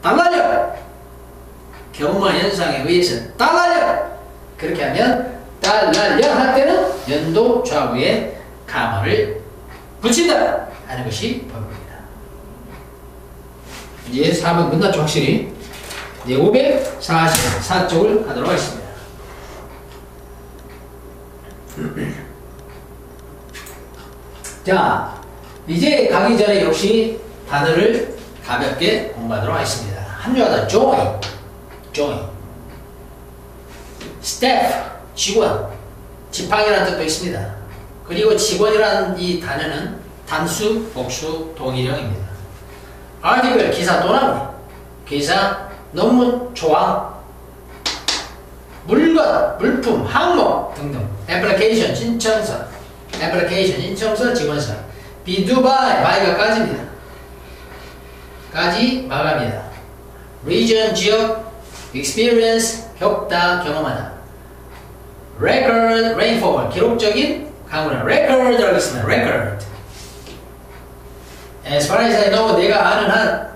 달라져. 경마 현상에 의해서 달라져. 그렇게 하면 달라져 할 때는 연도 좌우에 가마를 붙인다 하는 것이 법입니다. 이제 4번 끝났죠, 확실히. 이제 544쪽을 하도록 하겠습니다. 자, 이제 가기 전에 역시 단어를 가볍게 공부하도록 하겠습니다. 합류하다, join. staff, 직원, 지팡이라는 뜻도 있습니다. 그리고 직원이라는 이 단어는 단수, 복수, 동일형입니다. article, 기사 또 나오네. 기사, 논문, 조항, 물건, 물품, 항목 등등. application, 신청서, 지원서. be due by, by가 까지입니다. 까지 마감이다. region, 지역, experience, 겪다, 경험하다. record, rainfall, 기록적인 강우량. record라고 있습니다. record. as far as I know, 내가 아는 한.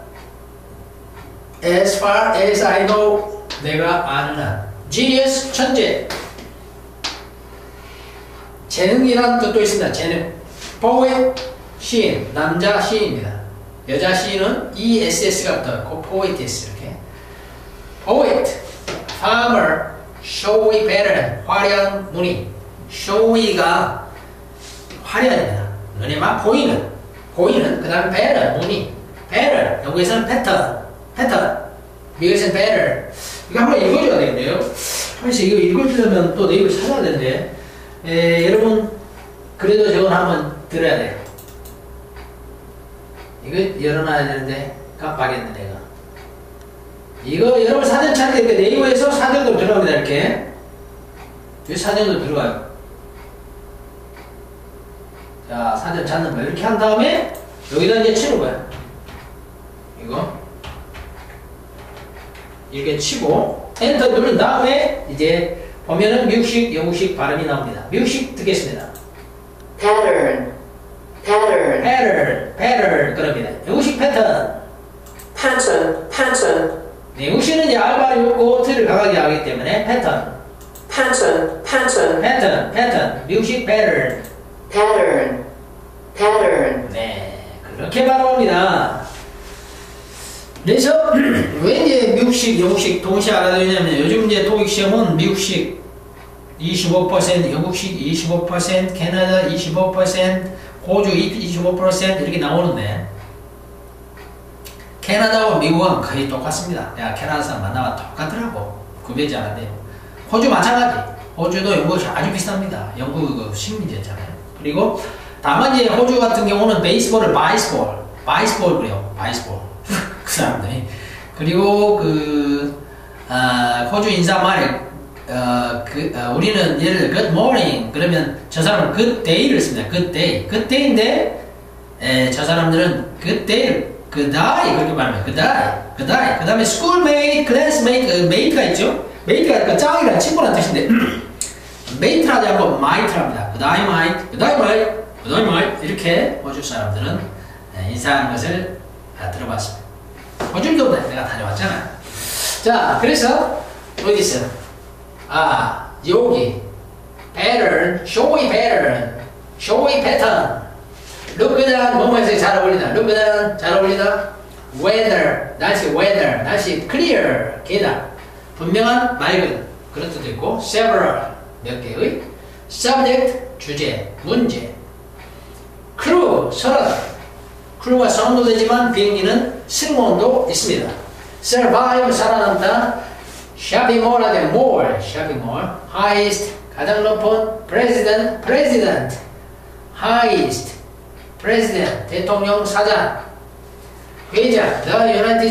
as far as I know, 내가 아는 한. genius, 천재. 재능이라는 뜻도 있습니다. 재능. poet, 시인, 남자 시인입니다. 여자 시인은 ESS가 붙어요. poetess 이렇게. poet, farmer, showy pattern, 화려한 무늬. showy가 화려합니다. 눈에만 보이는, 그 다음에 pattern, 무늬. pattern, 영국에서는 pattern, 미국에서는 pattern. 이거 한번 읽어줘야 되겠네요. 사실 이거 읽어주려면 또 내용을 찾아야 되는데, 여러분, 그래도 저건 한번 들어야 돼요. 이거 열어놔야 되는데, 깜빡했네, 내가. 이거 여러분 사전 찾을 때 네이버에서 사전도 들어갑니다, 이렇게. 이 사전도 들어가요. 자, 사전 찾는 거 이렇게 한 다음에, 여기다 이제 치는 거야. 이거. 이렇게 치고, 엔터 누른 다음에, 이제, 보면은 미국식, 영국식 발음이 나옵니다. 미국식 듣겠습니다. pattern, 그럽니다. 영국식 패턴. pattern, 네, 영국식은 이제 알바를 엮고 틀을 강하게 하기 때문에 패턴. 미국식 pattern. 네, 그렇게 발음합니다. 그래서 왜 이제 미국식, 영국식 동시에 알아두냐면 요즘 이제 토익 시험은 미국식 25%, 영국식 25%, 캐나다 25%, 호주 25% 이렇게 나오는데 캐나다와 미국은 거의 똑같습니다. 내가 캐나다 사람 만나면 똑같더라고. 구별지 않아요. 호주 마찬가지. 호주도 영국이 아주 비슷합니다. 영국 식민지였잖아요. 그리고 다만 이제 호주 같은 경우는 베이스볼을 바이스볼 그래요. 바이스볼. 그 사람들이. 그리고 호주 인사말에 우리는 예를 들어 good morning 그러면 저 사람은 good day를 씁니다. good day인데 저 사람들은 good day를 good day 그렇게 말합니다. good day. 그 다음에 schoolmate, classmate, mate가 있죠. mate가 짱이라는 친구라는 뜻인데 mate를 하지 않고 might를 합니다. good day mate 이렇게 호주 사람들은 인사하는 것을 들어봤습니다. 호주도 내가 다녀왔잖아. 자, 그래서 어디 있어? 여기 pattern, showy pattern. look good, 뭐뭐에서 잘 어울리다. weather, 날씨 clear, 개다. 분명한, 맑은 그런 뜻도 있고 several, 몇 개의 subject, 주제, 문제. crew, 선원. crew가 선원도 되지만 비행기는 승무원도 있습니다. survive, 살아남다. shopping mall 하되 shopping mall. highest, 가장 높은. president. highest, president, 대통령, 사장. 회장, the United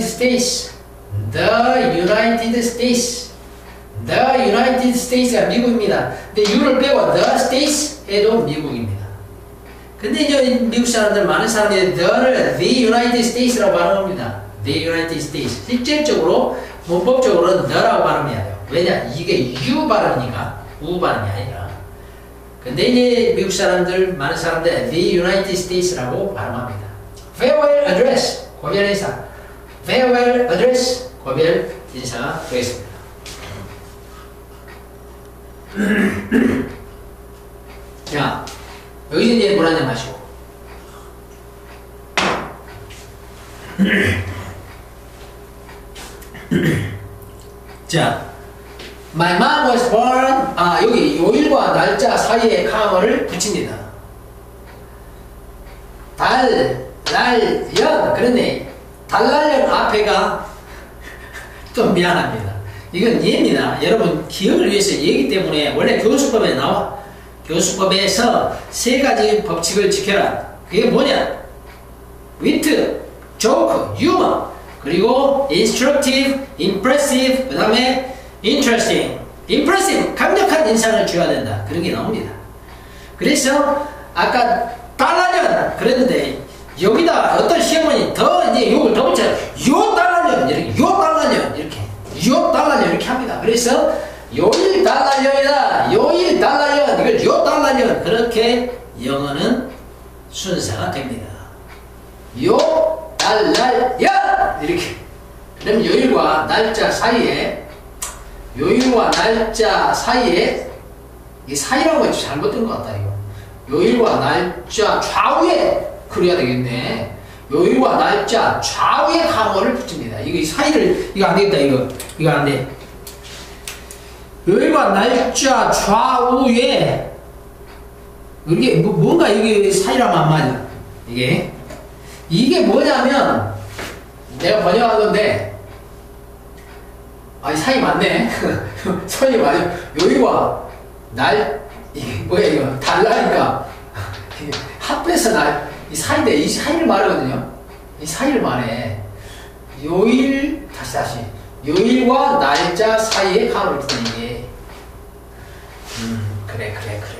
States가 미국입니다. 근데 U를 빼고 the States 해도 미국입니다. 근데 이제 미국 사람들, 많은 사람들이 the United States라고 발음합니다. the United States. 실질적으로, 문법적으로는 the라고 발음해야 돼요. 왜냐? 이게 U 발음이니까, U 발음이 아니라. 근데 이제 미국 사람들, 많은 사람들 the United States라고 발음합니다. farewell address, 고별 인사. farewell address, 고별 인사가 되겠습니다. 자, 여기서 이제 불안해 마시고. 자, my mom was born. 여기 요일과 날짜 사이에 카마를 붙입니다. 달, 날, 연. 그런데 달날연 앞에가 좀 미안합니다. 이건 예입니다. 여러분 기억을 위해서 예이기 때문에 원래 교수법에 나와. 교수법에서 세 가지 법칙을 지켜라. 그게 뭐냐? wit, joke, humor, 그리고 instructive, impressive, 그 다음에 interesting. impressive, 강력한 인상을 줘야 된다. 그런 게 나옵니다. 그래서 아까 달라년 그랬는데 여기다 어떤 시어머니 더 이제 욕을 더 붙여요. 요 달라년 이렇게, 요 달라년 이렇게, 요 달라년 이렇게 합니다. 그래서 요일 달라년이다, 요일 달라년, 이걸 요 달라년, 그렇게 영어는 순서가 됩니다. 요 달라년 이렇게. 그럼 요일과 날짜 사이에, 요일과 날짜 사이에, 이 사이라는 거 잘못된 것 같다 이거. 요일과 날짜 좌우에 그래야 되겠네. 요일과 날짜 좌우에 카모를 붙입니다. 이거 이 사이를, 이거 안 되겠다 이거 안 돼. 요일과 날짜 좌우에, 이게 뭔가 이게 사이라면 안 맞아. 이게 뭐냐면 내가 번역한 건데, 이 사이 맞네. 사이 맞아. 요일과 이게 뭐야 이거 달라니까 합해서 이 사이인데 이 사이를 말하거든요. 이 사이를 말해. 요일 다시 요일과 날짜 사이에 가로를 두는 게 그래.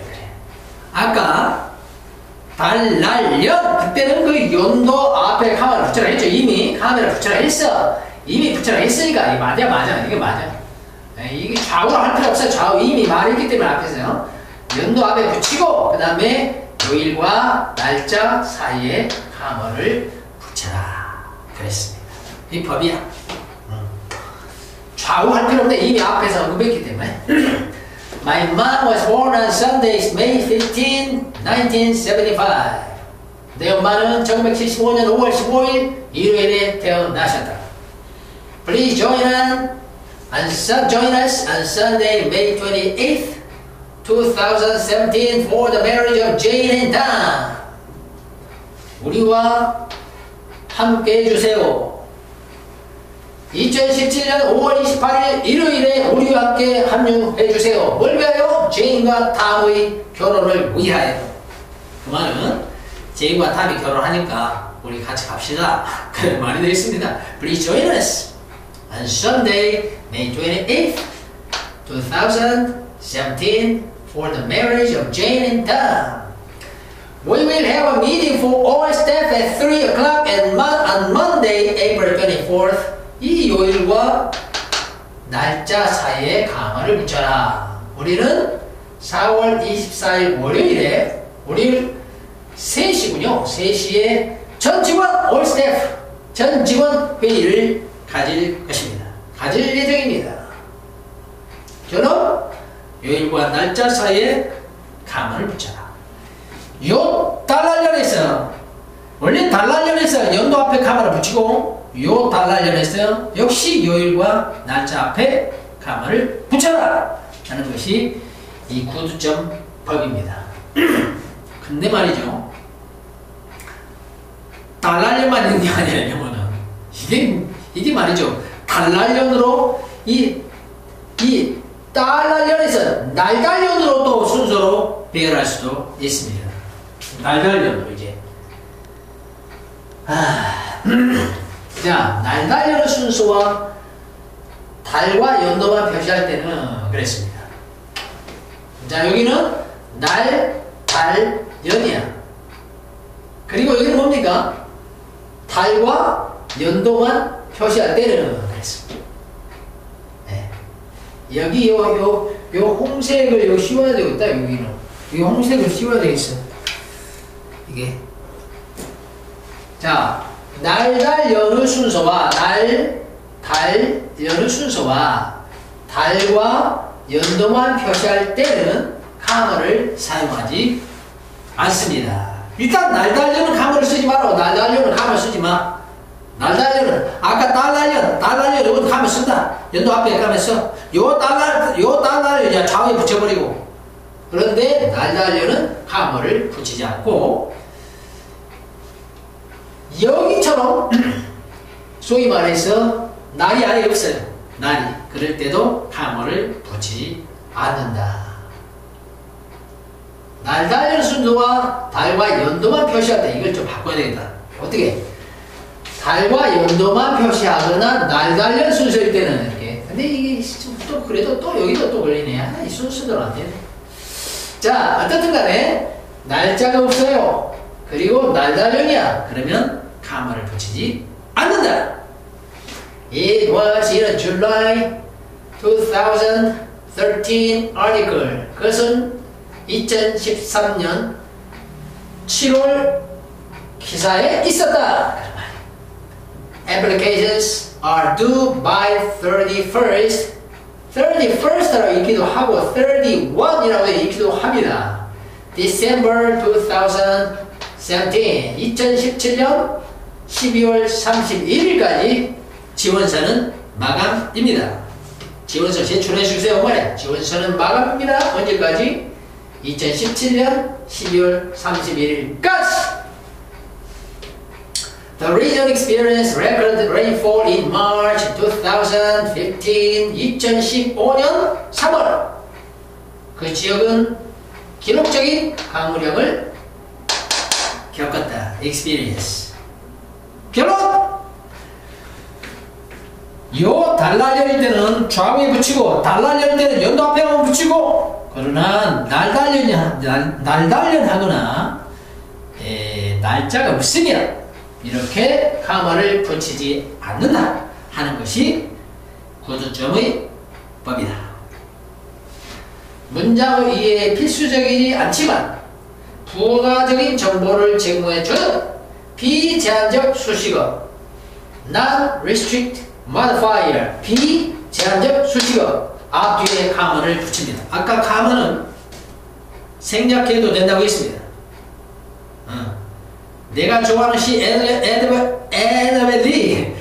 아까 달, 날, 연 그때는 그 연도 앞에 카메라 붙여라 했죠. 이미 카메라 붙여라 했어. 이미 붙여라 했으니까 이게 맞아. 이게 맞아. 이게 좌우로 할 필요 없어요. 좌우 이미 말했기 때문에 앞에서요. 연도 앞에 붙이고 그 다음에 요일과 날짜 사이에 카머를 붙여라 그랬습니다. 이 법이야. 좌우 할 필요 없는데 이미 앞에서 언급했기 때문에. My mom was born on Sunday, May 15, 1975. 내 엄마는 1975년 5월 15일 일요일에 태어나셨다. Please join us on Sunday, May 28th, 2017 for the marriage of Jane and Dan. 우리와 함께 해주세요. 2017년 5월 28일 일요일에 우리와 함께 합류해주세요. 뭘 위하여? 제인과 탐의 결혼을 위하여. 그 말은 제인과 탐이 결혼하니까 우리 같이 갑시다. 그런 말이 되어 있습니다. Please join us on Sunday, May 28th, 2017 for the marriage of Jane and Dan. We will have a meeting for all staff at 3 o'clock on Monday, April 24th. 이 요일과 날짜 사이에 가마를 붙여라. 우리는 4월 24일 월요일에 우리 3시군요. 3시에 전 직원 올 스태프 전 직원 회의를 가질 것입니다. 가질 예정입니다. 저는 요일과 날짜 사이에 가마를 붙여라. 요 달랄련에서 원래 달랄련에서 연도 앞에 가마를 붙이고 요 달랄련에서 역시 요일과 날짜 앞에 가마를 붙여라 하는 것이 이 구두점 법입니다. 근데 말이죠, 달랄련만 있는 게 아니라 영어는 이게 말이죠, 달랄련으로 이 달랄련에서 날달련으로 또 순서로 배열할 수도 있습니다. 날달련으로 이제 자, 날달련의 순서와 달과 연도만 표시할 때는 그랬습니다. 자, 여기는 날, 달, 연이야. 그리고 여기는 뭡니까? 달과 연도만 표시할 때는 그랬습니다. 네. 여기 요 홍색을 씌워야 되겠다. 여기는 이 홍색을 씌워야 되겠어. 이게 자, 달, 여느 순서와 여느 순서와 달과 연도만 표시할 때는 카머를 사용하지 않습니다. 일단 달, 여는 카머를 쓰지 말고 달, 여는 카머 쓰지 마. 달, 여는 아까 달, 여 이건 카머 쓴다. 연도 앞에 카머 써. 요 달, 여 좌우에 붙여버리고. 그런데 달, 여는 카머를 붙이지 않고 여기처럼 소위 말해서 날이 아예 없어요. 날이. 그럴 때도 카머를 붙이지 않는다. 날, 달, 순서와 달과 연도만 표시할 때 이걸 좀 바꿔야 되겠다. 어떻게? 달과 연도만 표시하거나 날, 달, 순서일 때는 이렇게. 근데 이게 또 그래도 또 여기도 또 걸리네. 이 순서대로 안 되네. 자, 어떻든 간에 날짜가 없어요. 그리고 날, 달이야. 그러면 카머를 붙이지 않는다. It was in July 2013 article. 그것은 2013년 7월 기사에 있었다. Applications are due by 31st. 31st라고 읽기도 하고 31이라고 읽기도 합니다. December 2017. 2017년 12월 31일까지 지원서는 마감입니다. 지원서 제출해 주세요. 말이야. 지원서는 마감입니다. 언제까지? 2017년 12월 31일까지. The region experienced record rainfall in March 2015. 2015년 3월. 그 지역은 기록적인 강우량을 겪었다. experience. 결론! 요 달날열일 때는 좌우에 붙이고 달날열일 때는 연도 앞에만 붙이고 그러나 날달련하거나 날짜가 없으면 이렇게 카머를 붙이지 않는다 하는 것이 구두점의 법이다. 문장의 이해에 필수적이지 않지만 부가적인 정보를 제공해주는 비제한적 수식어 non-restrict modifier 비제한적 수식어 앞뒤에 카머를 붙입니다. 아까 카머는 생략해도 된다고 했습니다. 내가 좋아하는 시 Annabelle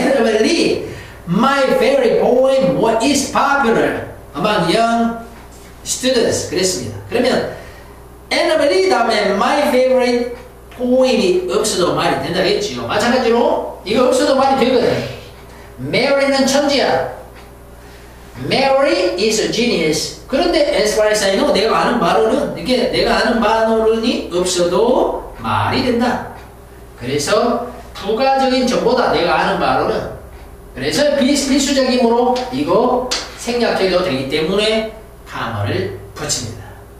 My favorite poem what is popular among young students 그랬습니다. 그러면 Annabelle 다음에 my favorite poem이 없어도 말이 된다고 했지요. 마찬가지로 이거 없어도 말이 되거든. Mary는 천지야. Mary is a genius. 그런데 as far as I know 내가 아는 바로는 이렇게 내가 아는 바로는 없어도 말이 된다. 그래서 부가적인 정보다 내가 아는 바로는. 그래서 필수적이므로 이거 생략해도 되기 때문에 카머를 붙입니다.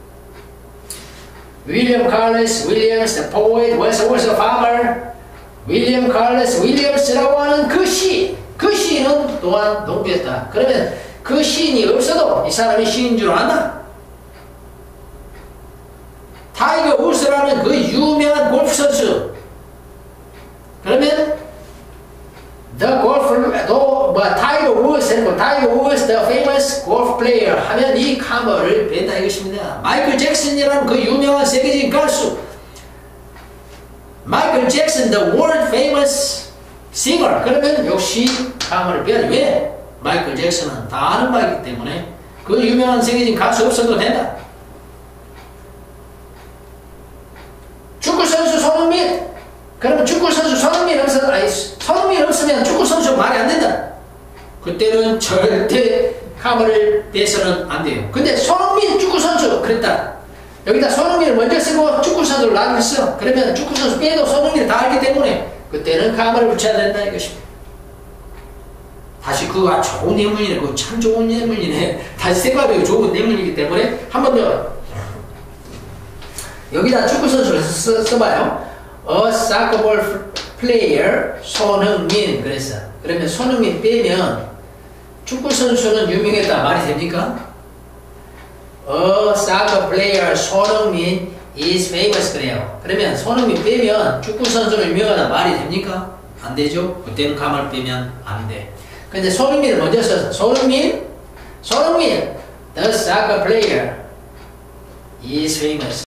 William Carlos Williams, the poet, was also a farmer. William Carlos Williams라고 하는 그 시인은 또한 농부였다. 그러면 그 시인이 없어도 이 사람이 시인인 줄 아나? 타이거 우드스라는 그 유명한 골프 선수. 그러면 타이거 우드스, the famous golf player 하면 이 카머를 뺀다 이것입니다. 마이클 잭슨이라는 그 유명한 세계적인 가수. 마이클 잭슨, the world famous singer. 그러면 역시 카머를 빼야지. 왜? 마이클 잭슨은 다 아는 바이기 때문에 그 유명한 세계적인 가수 없어도 된다. 축구선수 손흥민. 그러면 축구선수 손흥민 없으면 축구선수 말이 안 된다. 그때는 절대 카머를 빼서는 안 돼요. 근데 손흥민 축구선수 그랬다. 여기다 손흥민을 먼저 쓰고 축구선수를 나중에 써. 그러면 축구선수 빼도 손흥민을 다 알기 때문에 그때는 카머를 붙여야 된다 이것입니다. 다시 그거 좋은 예문이네. 그거 참 좋은 예문이네. 다시 생각해보면 좋은 예문이기 때문에 한 번 더 여기다 축구선수를 써봐요. A soccer ball player 손흥민 그랬어. 그러면 손흥민 빼면 축구선수는 유명했다 말이 됩니까? A soccer player 손흥민 is famous 그래요. 그러면 손흥민 빼면 축구선수는 유명하다 말이 됩니까? 안 되죠? 그때는 감을 빼면 안 돼. 근데 손흥민을 먼저 써서 손흥민, the soccer player is famous.